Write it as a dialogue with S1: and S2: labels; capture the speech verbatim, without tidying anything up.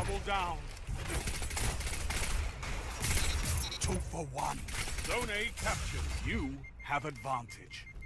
S1: Double down.
S2: Two for one.
S1: Zone A captured. You have advantage.